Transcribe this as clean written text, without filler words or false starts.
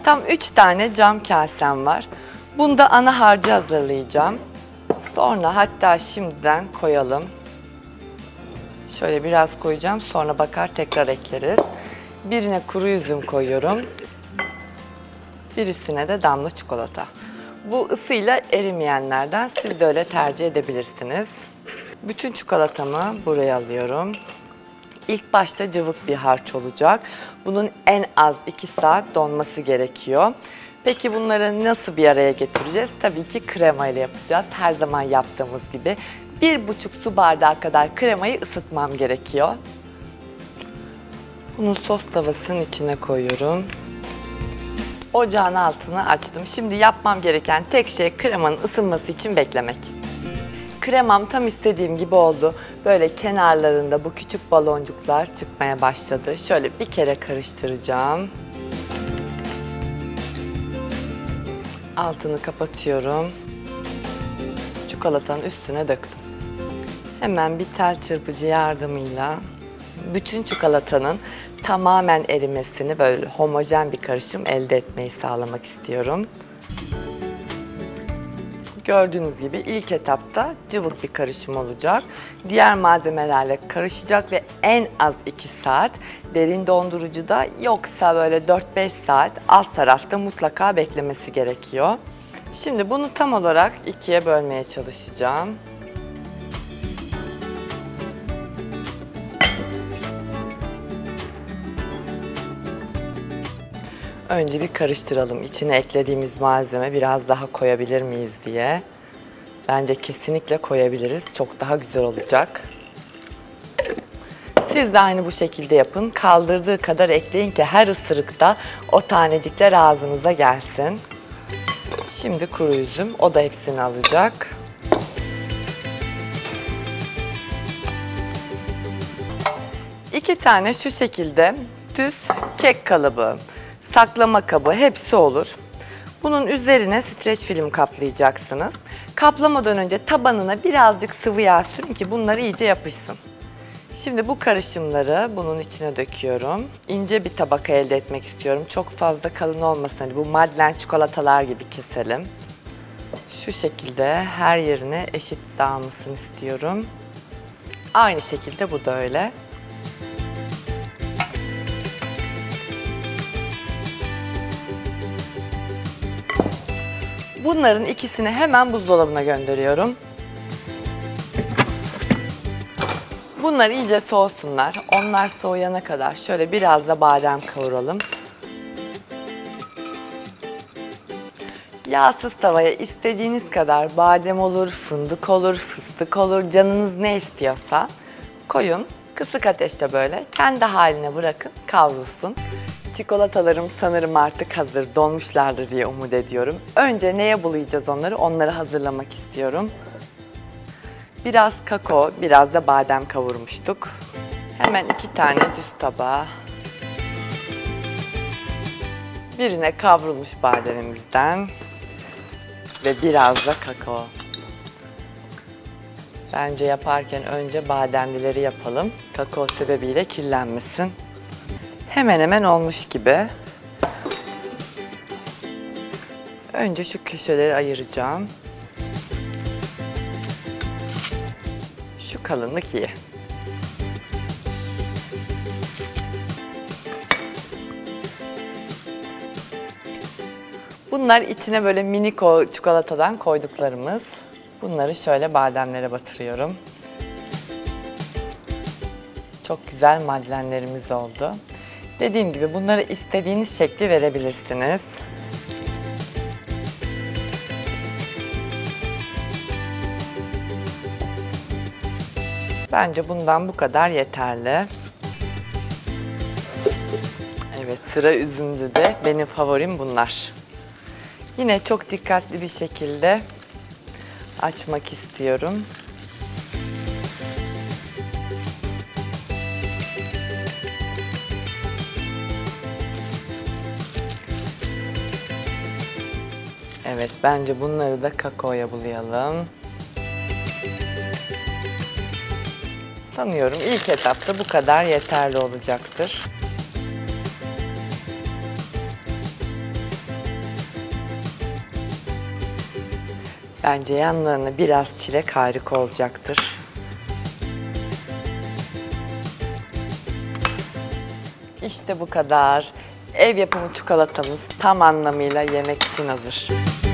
Tam 3 tane cam kasem var. Bunda ana harcı hazırlayacağım. Sonra hatta şimdiden koyalım. Şöyle biraz koyacağım, sonra bakar tekrar ekleriz. Birine kuru üzüm koyuyorum. Birisine de damla çikolata. Bu ısıyla erimeyenlerden, siz de öyle tercih edebilirsiniz. Bütün çikolatamı buraya alıyorum. İlk başta cıvık bir harç olacak. Bunun en az 2 saat donması gerekiyor. Peki bunları nasıl bir araya getireceğiz? Tabii ki krema ile yapacağız. Her zaman yaptığımız gibi. 1,5 su bardağı kadar kremayı ısıtmam gerekiyor. Bunu sos tavasının içine koyuyorum. Ocağın altını açtım. Şimdi yapmam gereken tek şey kremanın ısınması için beklemek. Kremam tam istediğim gibi oldu. Böyle kenarlarında bu küçük baloncuklar çıkmaya başladı. Şöyle bir kere karıştıracağım. Altını kapatıyorum. Çikolatanın üstüne döktüm. Hemen bir tel çırpıcı yardımıyla bütün çikolatanın tamamen erimesini, böyle homojen bir karışım elde etmeyi sağlamak istiyorum. Gördüğünüz gibi ilk etapta cıvık bir karışım olacak. Diğer malzemelerle karışacak ve en az 2 saat derin dondurucuda, yoksa böyle 4-5 saat alt tarafta mutlaka beklemesi gerekiyor. Şimdi bunu tam olarak 2'ye bölmeye çalışacağım. Önce bir karıştıralım. İçine eklediğimiz malzeme biraz daha koyabilir miyiz diye. Bence kesinlikle koyabiliriz. Çok daha güzel olacak. Siz de aynı bu şekilde yapın. Kaldırdığı kadar ekleyin ki her ısırıkta o tanecikler ağzınıza gelsin. Şimdi kuru üzüm. O da hepsini alacak. İki tane şu şekilde düz kek kalıbı, saklama kabı, hepsi olur. Bunun üzerine streç film kaplayacaksınız. Kaplamadan önce tabanına birazcık sıvı yağ sürün ki bunlar iyice yapışsın. Şimdi bu karışımları bunun içine döküyorum. İnce bir tabaka elde etmek istiyorum. Çok fazla kalın olmasın. Hani bu Madeleine çikolatalar gibi keselim. Şu şekilde her yerine eşit dağılmasını istiyorum. Aynı şekilde bu da öyle. Bunların ikisini hemen buzdolabına gönderiyorum. Bunlar iyice soğusunlar. Onlar soğuyana kadar şöyle biraz da badem kavuralım. Yağsız tavaya istediğiniz kadar badem olur, fındık olur, fıstık olur, canınız ne istiyorsa koyun. Kısık ateşte böyle kendi haline bırakın, kavrulsun. Çikolatalarım sanırım artık hazır, donmuşlardır diye umut ediyorum. Önce neye bulayacağız onları? Onları hazırlamak istiyorum. Biraz kakao, biraz da badem kavurmuştuk. Hemen 2 tane düz tabağa. Birine kavrulmuş bademimizden ve biraz da kakao. Bence yaparken önce bademlileri yapalım. Kakao sebebiyle kirlenmesin. Hemen hemen olmuş gibi. Önce şu köşeleri ayıracağım. Şu kalınlık iyi. Bunlar içine böyle miniko çikolatadan koyduklarımız. Bunları şöyle bademlere batırıyorum. Çok güzel madlenlerimiz oldu. Dediğim gibi bunları istediğiniz şekli verebilirsiniz. Bence bundan bu kadar yeterli. Evet, sıra üzümlüde. Benim favorim bunlar. Yine çok dikkatli bir şekilde açmak istiyorum. Evet, bence bunları da kakaoya bulayalım. Sanıyorum ilk etapta bu kadar yeterli olacaktır. Bence yanlarına biraz çilek harika olacaktır. İşte bu kadar. Ev yapımı çikolatamız tam anlamıyla yemek için hazır.